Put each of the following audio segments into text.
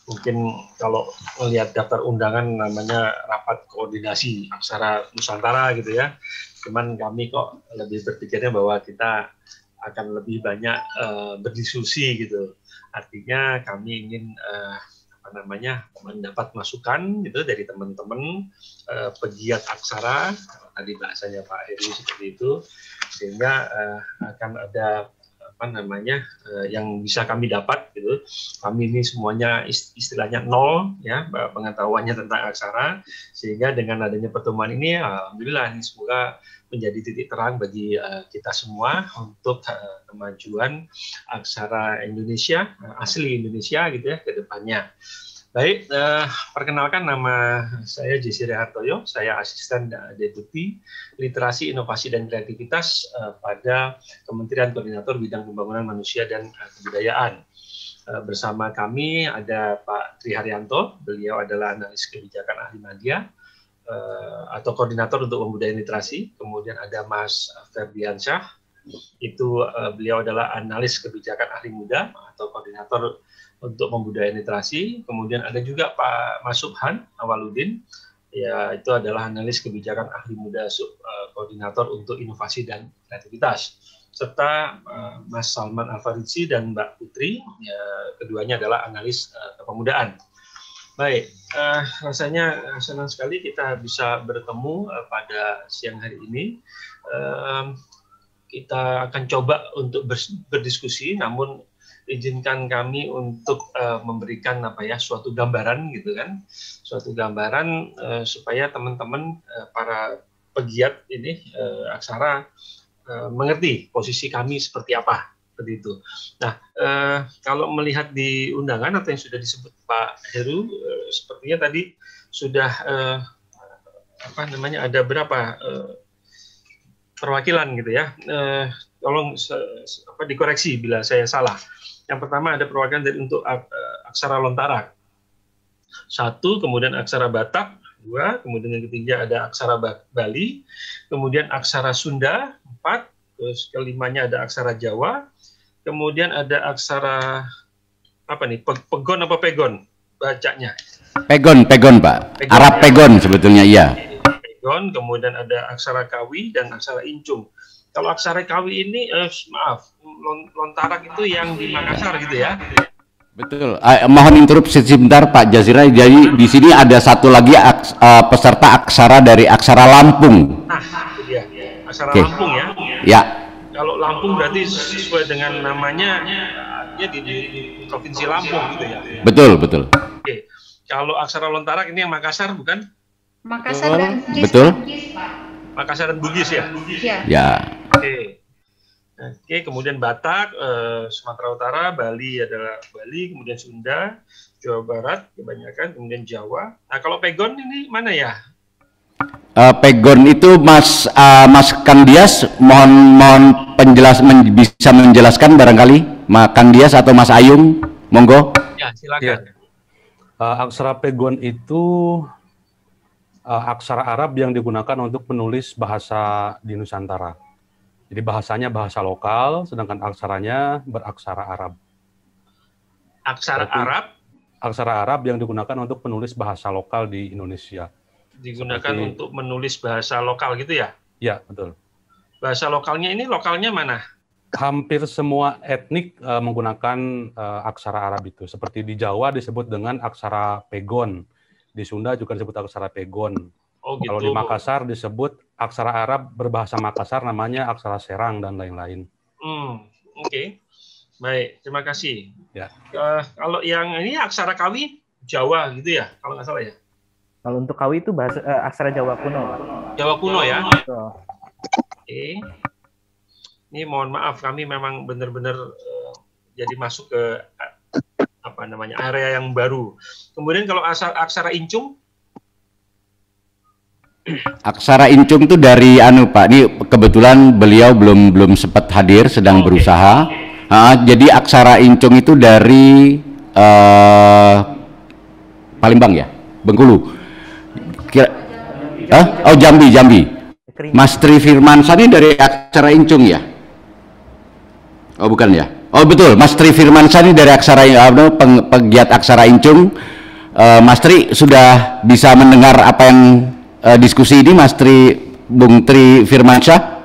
Mungkin kalau melihat daftar undangan namanya rapat koordinasi aksara Nusantara gitu ya. Cuman kami kok lebih berpikirnya bahwa kita akan lebih banyak berdiskusi gitu. Artinya kami ingin mendapat masukan gitu dari teman-teman pegiat aksara, tadi bahasanya Pak Heru seperti itu, sehingga akan ada yang bisa kami dapat gitu. Kami ini semuanya istilahnya nol ya pengetahuannya tentang aksara, sehingga dengan adanya pertemuan ini alhamdulillah ini semoga menjadi titik terang bagi kita semua untuk kemajuan aksara Indonesia, asli Indonesia gitu ya ke depannya. Baik, perkenalkan nama saya Jesire Hartoyo, saya asisten deputi literasi, inovasi dan kreativitas pada Kementerian Koordinator Bidang Pembangunan Manusia dan Kebudayaan. Bersama kami ada Pak Tri Haryanto, beliau adalah analis kebijakan ahli media atau koordinator untuk pembudayaan literasi. Kemudian ada Mas Ferdiansyah, itu beliau adalah analis kebijakan ahli muda atau koordinator untuk pembudayaan literasi. Kemudian ada juga Pak Mas Subhan Awaludin, ya itu adalah analis kebijakan ahli muda koordinator untuk inovasi dan kreativitas. Serta Mas Salman Alfaridzi dan Mbak Putri, ya, keduanya adalah analis kepemudaan. Baik, rasanya senang sekali kita bisa bertemu pada siang hari ini. Kita akan coba untuk berdiskusi, namun izinkan kami untuk memberikan suatu gambaran gitu kan, suatu gambaran supaya teman-teman para pegiat ini aksara mengerti posisi kami seperti apa, seperti itu. Nah, kalau melihat di undangan atau yang sudah disebut Pak Heru, sepertinya tadi sudah ada berapa perwakilan gitu ya. Tolong dikoreksi bila saya salah. Yang pertama ada perwakilan dari untuk aksara Lontara 1, kemudian aksara Batak 2, kemudian yang ketiga ada aksara Bali, kemudian aksara Sunda 4, terus kelimanya ada aksara Jawa, kemudian ada aksara Pegon apa Pegon bacanya? Pegon Pak. Pegon, Arab ya. Pegon sebetulnya iya. Pegon, kemudian ada aksara Kawi dan aksara Incung. Kalau aksara Kawi ini, Lontarak itu yang di Makassar gitu ya? Betul. Mohon interupsi sebentar Pak Jazira. Jadi di sini ada satu lagi peserta aksara dari aksara Lampung. Nah, itu dia. Aksara Lampung ya? Ya. Kalau Lampung berarti sesuai dengan namanya, dia di Provinsi Lampung gitu ya? Betul, betul. Oke. Kalau aksara Lontarak ini yang Makassar bukan? Makassar dan Bugis. Betul. Makassar dan Bugis ya? Iya. Ya. Oke, kemudian Batak, Sumatera Utara, Bali adalah Bali, kemudian Sunda, Jawa Barat kebanyakan, kemudian Jawa. Nah, kalau Pegon ini mana ya? Pegon itu Mas Kandias, mohon bisa menjelaskan barangkali, Mas Kandias atau Mas Ayung, monggo. Ya, silakan. Ya. Aksara Pegon itu aksara Arab yang digunakan untuk menulis bahasa di Nusantara. Jadi bahasanya bahasa lokal, sedangkan aksaranya beraksara Arab. Aksara Arab? Aksara Arab yang digunakan untuk menulis bahasa lokal di Indonesia. Digunakan untuk menulis bahasa lokal gitu ya? Ya, betul. Bahasa lokalnya ini lokalnya mana? Hampir semua etnik menggunakan aksara Arab itu. Seperti di Jawa disebut dengan aksara Pegon. Di Sunda juga disebut aksara Pegon. Oh, gitu. Kalau di Makassar disebut aksara Arab berbahasa Makassar namanya aksara Serang dan lain-lain. Oke. Baik, terima kasih. Ya. Kalau yang ini aksara Kawi Jawa gitu ya, kalau nggak salah ya? Kalau untuk Kawi itu bahasa aksara Jawa kuno, Pak. Jawa kuno ya? Betul. Oke. Ini mohon maaf, kami memang benar-benar jadi masuk ke area yang baru. Kemudian kalau aksara Incung? Aksara Incung itu dari Pak, ini kebetulan beliau belum sempat hadir, sedang berusaha. Jadi aksara Incung itu dari Palembang ya, Bengkulu. Jambi. Mas Tri Firmansyah ini dari aksara Incung ya? Oh bukan ya? Oh betul, Mas Tri Firmansyah ini dari Aksara pegiat Aksara Incung. Mas Tri sudah bisa mendengar apa yang diskusi ini, Mas Tri, Bung Tri Firmansyah?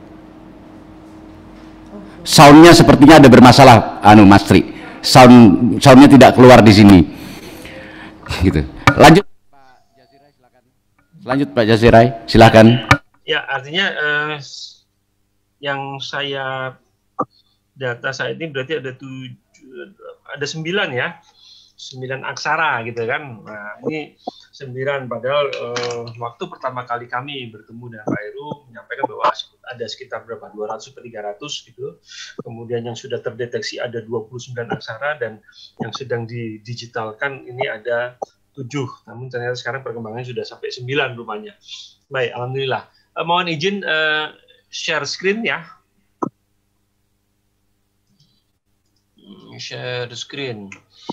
Soundnya sepertinya ada bermasalah, Mas Tri. Soundnya tidak keluar di sini. Gitu. Lanjut, Pak Jazirai, silakan. Lanjut, Pak Jazirai, silakan. Ya, artinya yang data saya ini berarti ada 9 ya. 9 aksara gitu kan. Nah, ini 9 padahal waktu pertama kali kami bertemu dengan Pak Heru menyampaikan bahwa ada sekitar berapa 200 ke 300 gitu. Kemudian yang sudah terdeteksi ada 29 aksara dan yang sedang didigitalkan ini ada 7. Namun ternyata sekarang perkembangannya sudah sampai 9 rupanya. Baik, alhamdulillah. Mohon izin share screen ya. Share screen.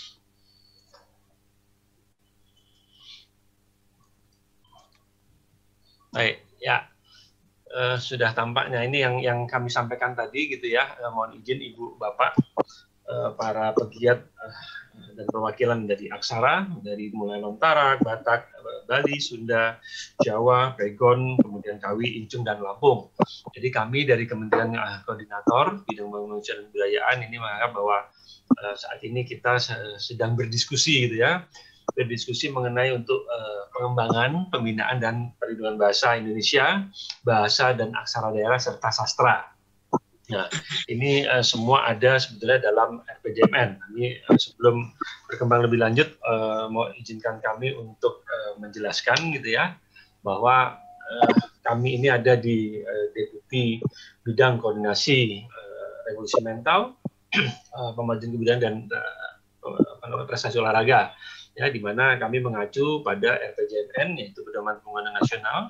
Baik, ya sudah tampaknya ini yang kami sampaikan tadi gitu ya. Mohon izin Ibu Bapak, para pegiat dan perwakilan dari aksara, dari mulai Lontara, Batak, Bali, Sunda, Jawa, Pegon, kemudian Kawi, Incung, dan Lampung. Jadi kami dari Kementerian Koordinator Bidang Pembangunan dan Kebudayaan ini menganggap bahwa saat ini kita sedang berdiskusi gitu ya. Berdiskusi mengenai untuk pengembangan, pembinaan dan perlindungan bahasa Indonesia, bahasa dan aksara daerah serta sastra. Nah, ini semua ada sebetulnya dalam RPJMN. Ini sebelum berkembang lebih lanjut, mau izinkan kami untuk menjelaskan gitu ya, bahwa kami ini ada di Deputi Bidang Koordinasi Revolusi Mental, Pemajuan Kebudayaan dan Prestasi Olahraga. Ya, di mana kami mengacu pada RPJMN, yaitu Pedoman Pembangunan Nasional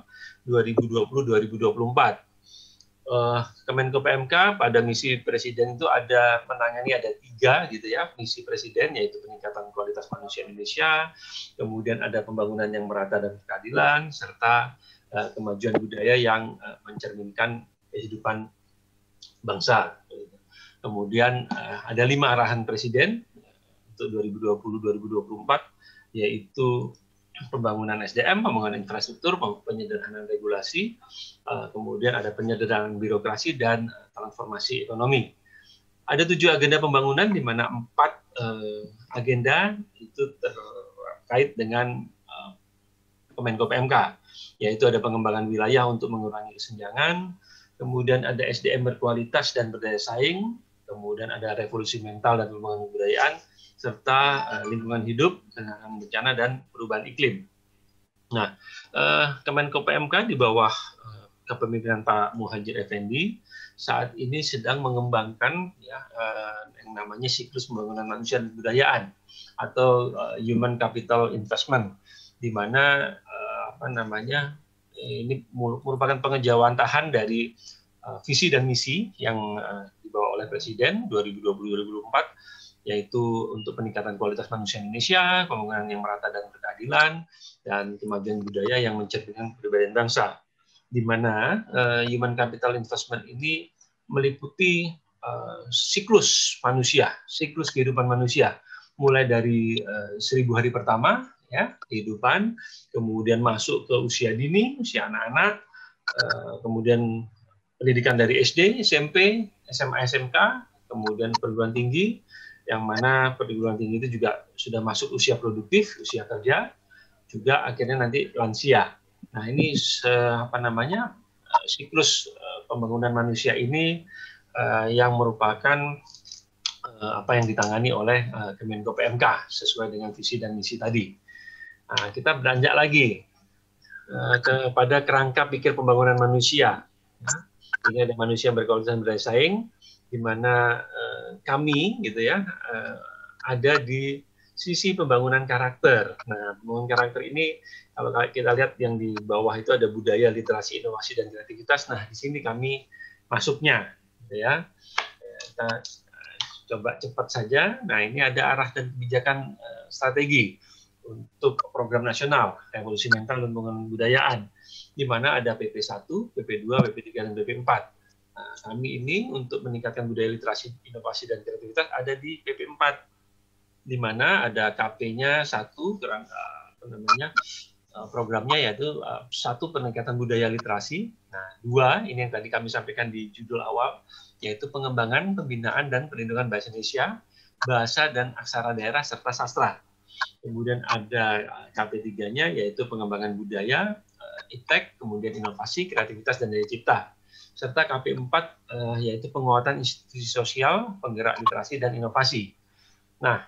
2020-2024. Kemenko PMK pada misi Presiden itu menangani ada 3 gitu ya, misi Presiden, yaitu peningkatan kualitas manusia Indonesia, kemudian ada pembangunan yang merata dan keadilan, serta kemajuan budaya yang mencerminkan kehidupan bangsa. Kemudian ada 5 arahan Presiden untuk 2020-2024, yaitu pembangunan SDM, pembangunan infrastruktur, penyederhanaan regulasi, kemudian ada penyederhanaan birokrasi dan transformasi ekonomi. Ada 7 agenda pembangunan, di mana 4 agenda itu terkait dengan Kemenko PMK, yaitu ada pengembangan wilayah untuk mengurangi kesenjangan, kemudian ada SDM berkualitas dan berdaya saing, kemudian ada revolusi mental dan pembangunan kebudayaan, serta lingkungan hidup, penanganan bencana dan perubahan iklim. Nah, Kemenko PMK di bawah kepemimpinan Pak Muhadjir Effendi saat ini sedang mengembangkan ya, yang namanya siklus pembangunan manusia dan kebudayaan atau human capital investment, di mana ini merupakan pengejawantahan dari visi dan misi yang dibawa oleh Presiden 2020-2024, yaitu untuk peningkatan kualitas manusia Indonesia, pembangunan yang merata dan berkeadilan, dan kemajuan budaya yang mencerminkan kepribadian bangsa. Di mana human capital investment ini meliputi siklus manusia, siklus kehidupan manusia, mulai dari 1000 hari pertama, ya, kehidupan, kemudian masuk ke usia dini, usia anak-anak, kemudian pendidikan dari SD, SMP, SMA, SMK, kemudian perguruan tinggi, yang mana perguruan tinggi itu juga sudah masuk usia produktif, usia kerja, juga akhirnya nanti lansia. Nah, ini siklus pembangunan manusia ini yang merupakan apa yang ditangani oleh Kemenko PMK sesuai dengan visi dan misi tadi. Nah, kita beranjak lagi kepada kerangka pikir pembangunan manusia. Nah, ini ada manusia yang berkualitas dan berdaya saing, di mana kami gitu ya ada di sisi pembangunan karakter. Nah, pembangunan karakter ini kalau kita lihat yang di bawah itu ada budaya, literasi, inovasi dan kreativitas. Nah, di sini kami masuknya gitu ya. Kita coba cepat saja. Nah, ini ada arah dan kebijakan strategi untuk program nasional revolusi mental dan pembangunan kebudayaan, di mana ada PP1, PP2, PP3 dan PP4. Nah, kami ini untuk meningkatkan budaya literasi, inovasi, dan kreativitas ada di PP4, di mana ada KP-nya satu, programnya yaitu satu, peningkatan budaya literasi. Nah, dua, ini yang tadi kami sampaikan di judul awal, yaitu pengembangan, pembinaan, dan perlindungan bahasa Indonesia, bahasa dan aksara daerah, serta sastra. Kemudian ada KP3-nya, yaitu pengembangan budaya, iptek, kemudian inovasi, kreativitas, dan daya cipta. Serta KP4, yaitu penguatan institusi sosial, penggerak literasi, dan inovasi. Nah,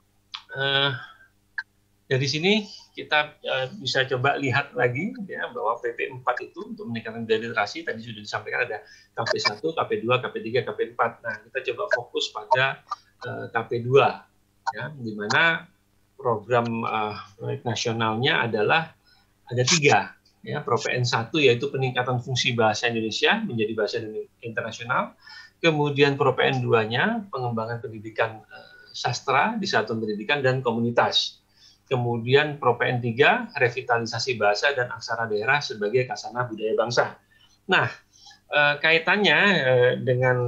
dari sini kita bisa coba lihat lagi ya, bahwa PP4 itu untuk meningkatkan budaya literasi, tadi sudah disampaikan ada KP1, KP2, KP3, KP4. Nah, kita coba fokus pada KP2, ya, di mana program proyek nasionalnya adalah ada 3. Ya, ProPN 1 yaitu peningkatan fungsi bahasa Indonesia menjadi bahasa internasional. Kemudian ProPN 2-nya pengembangan pendidikan sastra di satuan pendidikan dan komunitas. Kemudian ProPN 3 revitalisasi bahasa dan aksara daerah sebagai khazanah budaya bangsa. Nah, kaitannya dengan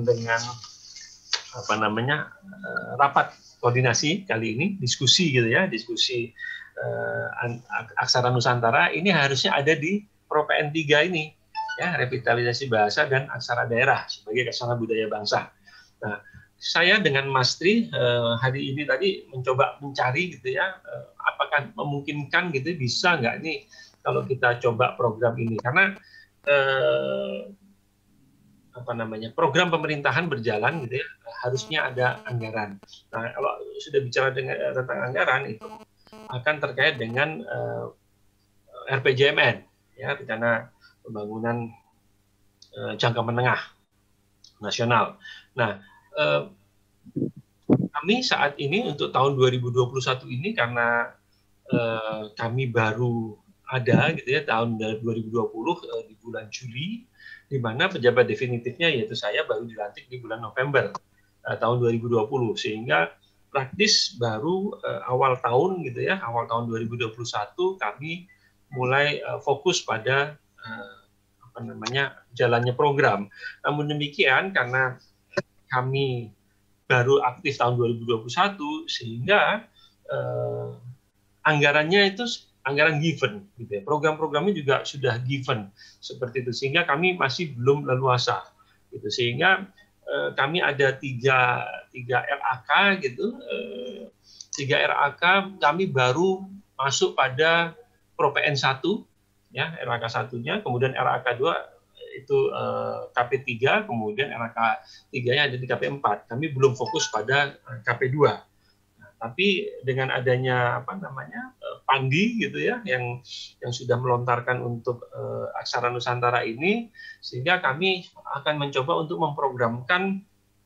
rapat koordinasi kali ini, diskusi gitu ya, diskusi aksara Nusantara ini harusnya ada di ProPN 3 ini, ya, revitalisasi bahasa dan aksara daerah sebagai khazanah budaya bangsa. Nah, saya dengan Mas Tri hari ini tadi mencoba mencari gitu ya, apakah memungkinkan gitu, bisa nggak nih kalau kita coba program ini, karena program pemerintahan berjalan gitu ya, harusnya ada anggaran. Nah, kalau sudah bicara tentang anggaran itu akan terkait dengan RPJMN, ya, rencana pembangunan jangka menengah nasional. Nah, kami saat ini untuk tahun 2021 ini karena kami baru ada gitu ya tahun 2020 di bulan Juli, di mana pejabat definitifnya yaitu saya baru dilantik di bulan November tahun 2020, sehingga praktis baru awal tahun gitu ya, awal tahun 2021 kami mulai fokus pada jalannya program. Namun demikian, karena kami baru aktif tahun 2021, sehingga anggarannya itu anggaran given gitu ya. Program-programnya juga sudah given seperti itu, sehingga kami masih belum leluasa gitu. Sehingga kami ada tiga RAK gitu, 3 RAK kami baru masuk pada ProPN 1 ya, RAK 1-nya, kemudian RAK 2 itu KP3, kemudian RAK 3-nya ada di KP4. Kami belum fokus pada KP2. Nah, tapi dengan adanya Pandi gitu ya, yang sudah melontarkan untuk aksara Nusantara ini, sehingga kami akan mencoba untuk memprogramkan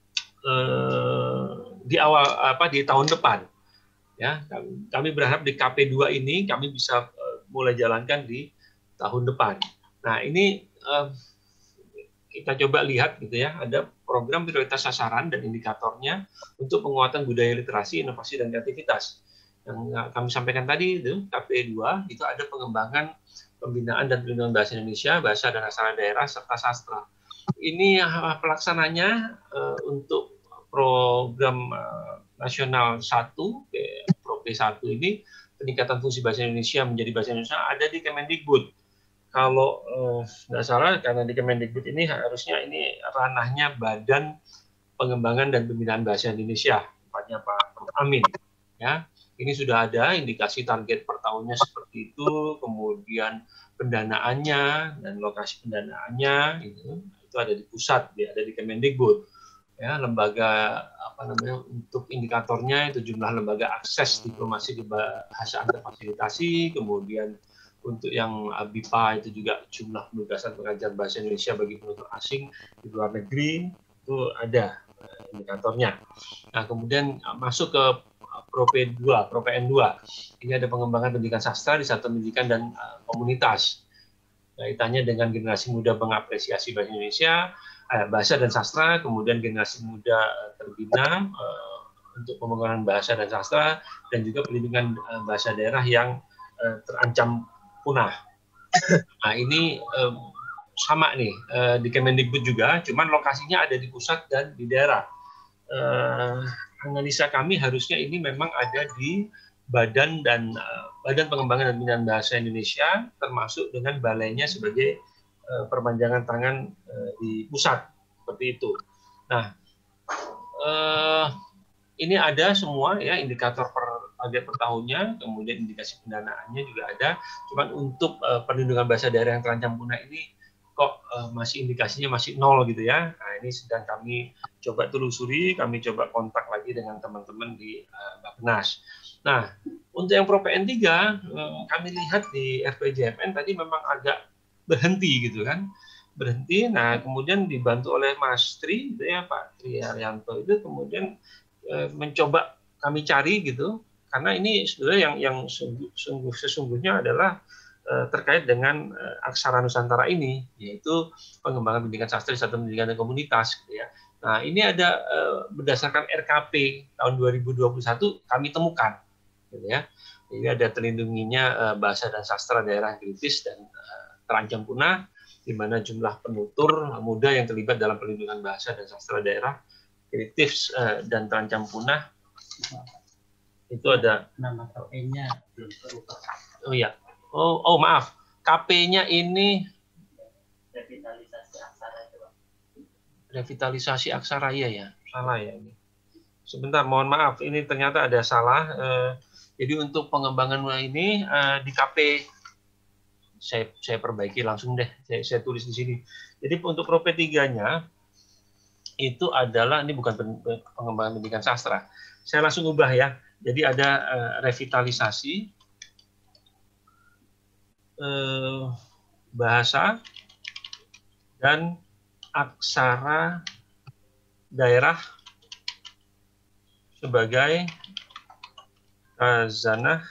di tahun depan. Ya, kami berharap di KP2 ini kami bisa mulai jalankan di tahun depan. Nah, ini kita coba lihat gitu ya, ada program prioritas sasaran dan indikatornya untuk penguatan budaya literasi, inovasi, dan kreativitas. Yang kami sampaikan tadi itu KP2 itu ada pengembangan, pembinaan, dan perlindungan bahasa Indonesia, bahasa dan aksara daerah, serta sastra. Ini pelaksananya untuk program nasional 1, ProP1 ini, peningkatan fungsi bahasa Indonesia menjadi bahasa Indonesia, ada di Kemendikbud. Kalau nggak salah, karena di Kemendikbud ini harusnya ini ranahnya Badan Pengembangan dan Pembinaan Bahasa Indonesia, tempatnya Pak Amin. Ya, ini sudah ada indikasi target per tahunnya seperti itu, kemudian pendanaannya dan lokasi pendanaannya itu ada di pusat, ada di Kemendikbud. Ya, lembaga untuk indikatornya itu jumlah lembaga akses diplomasi di bahasa antar fasilitasi, kemudian untuk yang BIPA itu juga jumlah penugasan pengajar bahasa Indonesia bagi penutur asing di luar negeri, itu ada indikatornya. Nah, kemudian masuk ke ProPN 2. Ini ada pengembangan pendidikan sastra di satuan pendidikan dan komunitas. Kaitannya dengan generasi muda mengapresiasi bahasa Indonesia, bahasa dan sastra, kemudian generasi muda terbina untuk pembangunan bahasa dan sastra, dan juga perlindungan bahasa daerah yang terancam punah. Nah, ini sama nih di Kemendikbud juga, cuman lokasinya ada di pusat dan di daerah. Analisa kami harusnya ini memang ada di Badan Pengembangan dan Pembinaan Bahasa Indonesia, termasuk dengan balainya sebagai perpanjangan tangan di pusat, seperti itu. Nah, ini ada semua ya indikator target per tahunnya, kemudian indikasi pendanaannya juga ada. Cuman untuk perlindungan bahasa daerah yang terancam punah ini kok masih indikasinya masih nol gitu ya. Nah, ini sedang kami coba telusuri, kami coba kontak lagi dengan teman-teman di Bappenas. Nah, untuk yang Pro PN3 kami lihat di RPJMN tadi memang agak berhenti gitu kan. Berhenti. Nah, kemudian dibantu oleh Mas Tri gitu ya, Pak Tri Haryanto itu kemudian mencoba kami cari gitu. Karena ini sebenarnya yang sesungguhnya adalah terkait dengan aksara Nusantara ini, yaitu pengembangan pendidikan sastra di satuan pendidikan dan komunitas. Gitu ya. Nah, ini ada berdasarkan RKP tahun 2021 kami temukan, gitu ya. Jadi ada terlindunginya bahasa dan sastra daerah kritis dan terancam punah, di mana jumlah penutur muda yang terlibat dalam perlindungan bahasa dan sastra daerah kritis dan terancam punah itu ada. Nama KP-nya belum terubah. Oh iya. Oh maaf, KP-nya ini revitalisasi aksara itu. Revitalisasi aksara ya, salah ya ini. Sebentar, mohon maaf, ini ternyata ada salah. Jadi untuk pengembangan ini di KP saya perbaiki langsung deh, saya tulis di sini. Jadi untuk Pro P3-nya itu adalah ini bukan pengembangan pendidikan sastra. Saya langsung ubah ya. Jadi ada revitalisasi bahasa dan aksara daerah sebagai khazanah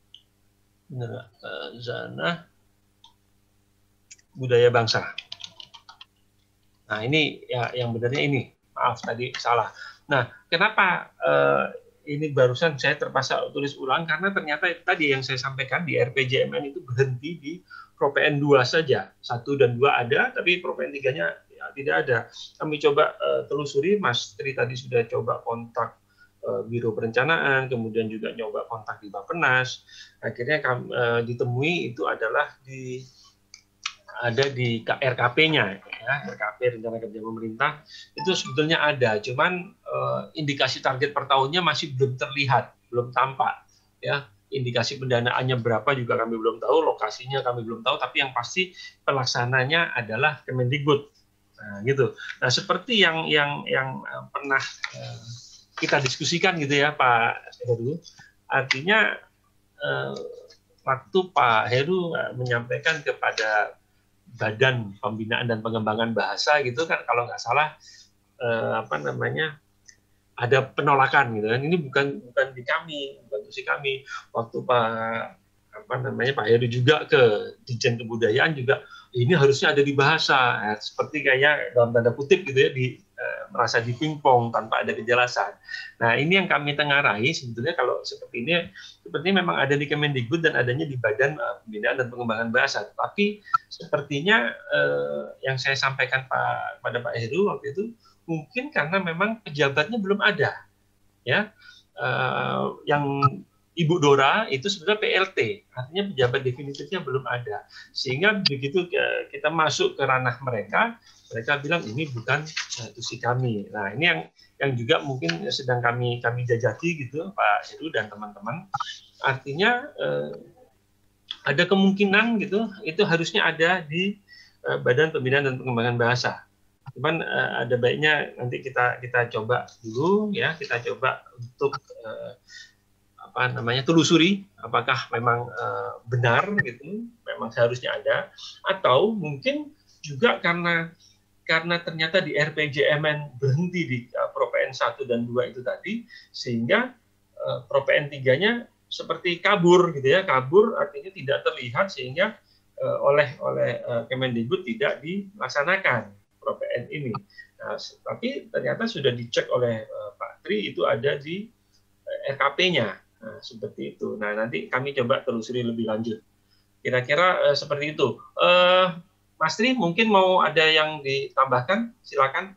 budaya bangsa. Nah, ini ya yang benarnya ini. Maaf tadi salah. Nah, kenapa ini barusan saya terpaksa tulis ulang karena ternyata tadi yang saya sampaikan di RPJMN itu berhenti di Pro PN 2 saja. 1 dan 2 ada, tapi Pro PN 3-nya ya, tidak ada. Kami coba telusuri, Mas Tri tadi sudah coba kontak Biro Perencanaan, kemudian juga nyoba kontak di Bappenas. Akhirnya ditemui itu adalah ada di RKP-nya, ya, RKP Rencana Kerja Pemerintah itu sebetulnya ada, cuman indikasi target per tahunnya masih belum terlihat, belum tampak, ya. Indikasi pendanaannya berapa juga kami belum tahu, lokasinya kami belum tahu, tapi yang pasti pelaksananya adalah Kemendikbud, nah, gitu. Nah, seperti yang pernah kita diskusikan gitu ya, Pak Heru, artinya waktu Pak Heru menyampaikan kepada Badan Pembinaan dan Pengembangan Bahasa gitu kan, kalau nggak salah ada penolakan gitu kan. Ini bukan di kami, bukan si kami. Waktu Pak Heru juga ke Ditjen Kebudayaan juga ini harusnya ada di bahasa, seperti kayak dalam tanda kutip gitu ya, merasa dipingpong tanpa ada kejelasan. Nah, ini yang kami tengarai sebetulnya kalau seperti ini sepertinya memang ada di Kemendikbud dan adanya di Badan Pembinaan dan Pengembangan Bahasa. Tapi sepertinya yang saya sampaikan pada Pak Heru waktu itu mungkin karena memang pejabatnya belum ada, ya. Yang Ibu Dora itu sebenarnya PLT, artinya pejabat definitifnya belum ada. Sehingga begitu kita masuk ke ranah mereka bilang ini bukan tusi kami. Nah, ini yang juga mungkin sedang kami jajaki gitu, Pak Heru dan teman-teman. Artinya ada kemungkinan gitu, itu harusnya ada di Badan Pembinaan dan Pengembangan Bahasa. Cuman ada baiknya nanti kita coba dulu ya, kita coba untuk telusuri apakah memang benar gitu, memang seharusnya ada, atau mungkin juga karena ternyata di RPJMN berhenti di Pro PN 1 dan 2 itu tadi, sehingga Pro PN 3-nya seperti kabur gitu ya, kabur artinya tidak terlihat sehingga oleh Kemendikbud tidak dilaksanakan Pro PN ini. Nah, tapi ternyata sudah dicek oleh Pak Tri itu ada di RKP-nya. Nah, seperti itu. Nah, nanti kami coba telusuri lebih lanjut. Kira-kira seperti itu. Mas Tri, mungkin mau ada yang ditambahkan? Silakan.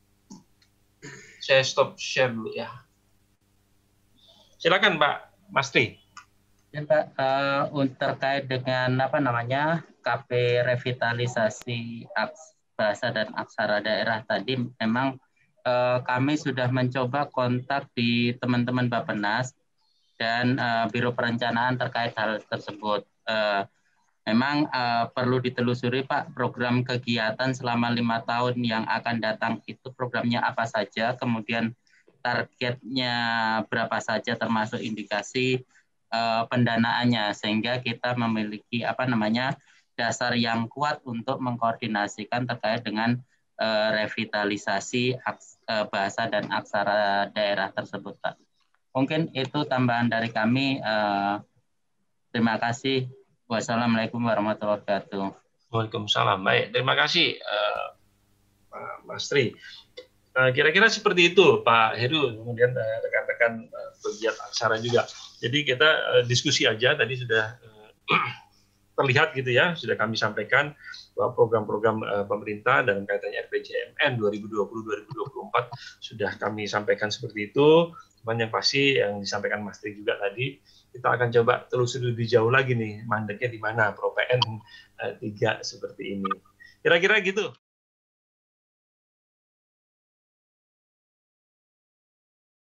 Saya stop share dulu ya. Silakan Pak Mas Tri. Ya, Pak, terkait dengan apa namanya KP revitalisasi bahasa dan aksara daerah tadi, memang kami sudah mencoba kontak di teman-teman Bappenas dan Biro Perencanaan terkait hal tersebut. Memang perlu ditelusuri Pak, program kegiatan selama 5 tahun yang akan datang itu programnya apa saja, kemudian targetnya berapa saja, termasuk indikasi pendanaannya, sehingga kita memiliki apa namanya dasar yang kuat untuk mengkoordinasikan terkait dengan revitalisasi bahasa dan aksara daerah tersebut, Pak. Mungkin itu tambahan dari kami. Terima kasih. Wassalamualaikum warahmatullahi wabarakatuh. Waalaikumsalam. Baik, terima kasih Pak Mas Tri. Kira-kira seperti itu Pak Heru, kemudian rekan-rekan pegiat aksara juga. Jadi kita diskusi aja, tadi sudah terlihat gitu ya, sudah kami sampaikan bahwa program-program pemerintah dalam kaitannya RPJMN 2020-2024 sudah kami sampaikan seperti itu. Cuman yang pasti yang disampaikan Mas Tri juga tadi, kita akan coba telusuri lebih jauh lagi nih, mandeknya di mana, ProPN 3 seperti ini. Kira-kira gitu.